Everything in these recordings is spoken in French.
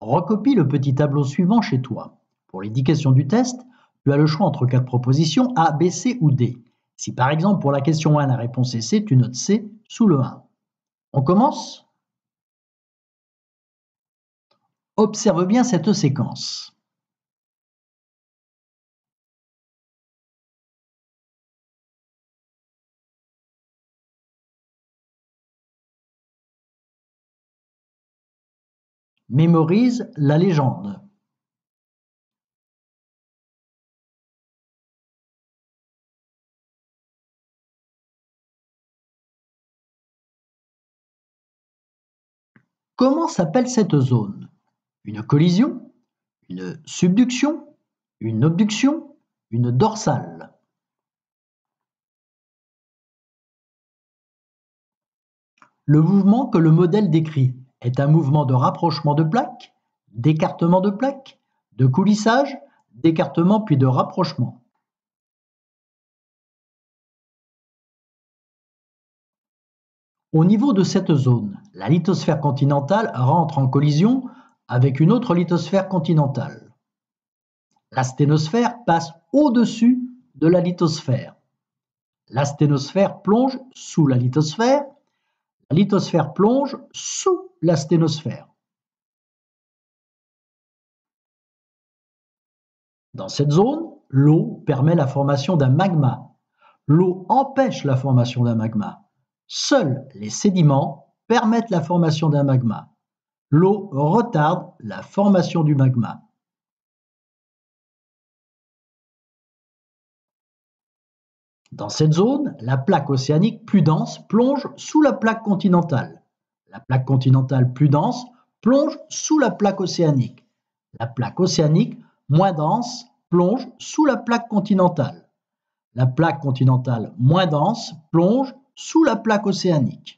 Recopie le petit tableau suivant chez toi. Pour l'indication du test, tu as le choix entre 4 propositions A, B, C ou D. Si par exemple pour la question 1 la réponse est C, tu notes C sous le 1. On commence? Observe bien cette séquence. Mémorise la légende. Comment s'appelle cette zone? Une collision? Une subduction? Une obduction? Une dorsale? Le mouvement que le modèle décrit est un mouvement de rapprochement de plaques, d'écartement de plaques, de coulissage, d'écartement puis de rapprochement. Au niveau de cette zone, la lithosphère continentale rentre en collision avec une autre lithosphère continentale. La sténosphère passe au-dessus de la lithosphère. La sténosphère plonge sous la lithosphère plonge sous la sténosphère. Dans cette zone, l'eau permet la formation d'un magma. L'eau empêche la formation d'un magma. Seuls les sédiments permettent la formation d'un magma. L'eau retarde la formation du magma. Dans cette zone, la plaque océanique plus dense plonge sous la plaque continentale. La plaque continentale plus dense plonge sous la plaque océanique. La plaque océanique moins dense plonge sous la plaque continentale. La plaque continentale moins dense plonge sous la plaque océanique.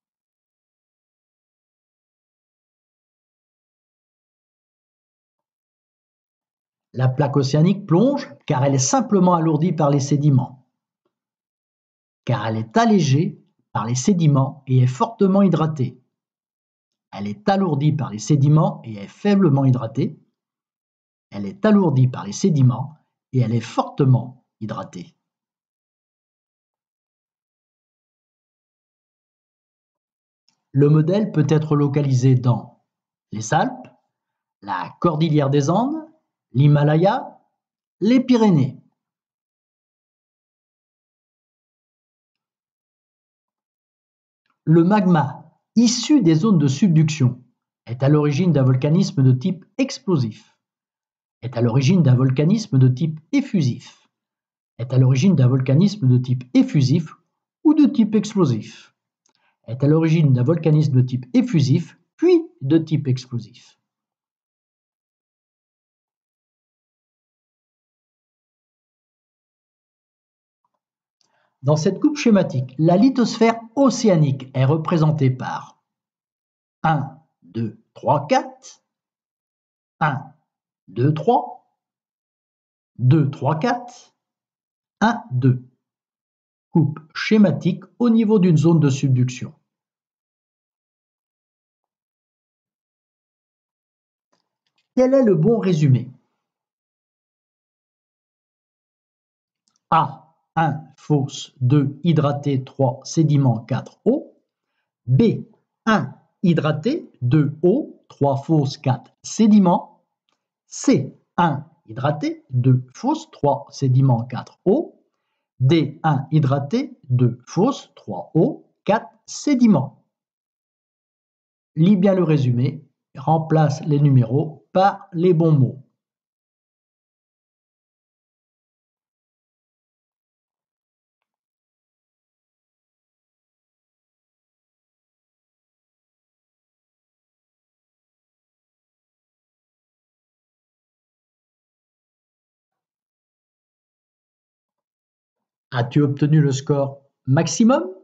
La plaque océanique plonge car elle est simplement alourdie par les sédiments. Car elle est allégée par les sédiments et est fortement hydratée. Elle est alourdie par les sédiments et est faiblement hydratée. Elle est alourdie par les sédiments et elle est fortement hydratée. Le modèle peut être localisé dans les Alpes, la Cordillère des Andes, l'Himalaya, les Pyrénées. Le magma issu des zones de subduction est à l'origine d'un volcanisme de type explosif, est à l'origine d'un volcanisme de type effusif, est à l'origine d'un volcanisme de type effusif ou de type explosif, est à l'origine d'un volcanisme de type effusif puis de type explosif. Dans cette coupe schématique, la lithosphère océanique est représentée par 1, 2, 3, 4, 1, 2, 3, 2, 3, 4, 1, 2. Coupe schématique au niveau d'une zone de subduction. Quel est le bon résumé? A. 1 fausse, 2 hydraté, 3 sédiment, 4 eau. B. 1 hydraté, 2 eau, 3 fausse, 4 sédiment. C. 1 hydraté, 2 fausse, 3 sédiment, 4 eau. D. 1 hydraté, 2 fausse, 3 eau, 4 sédiment. Lis bien le résumé, remplace les numéros par les bons mots. As-tu obtenu le score maximum?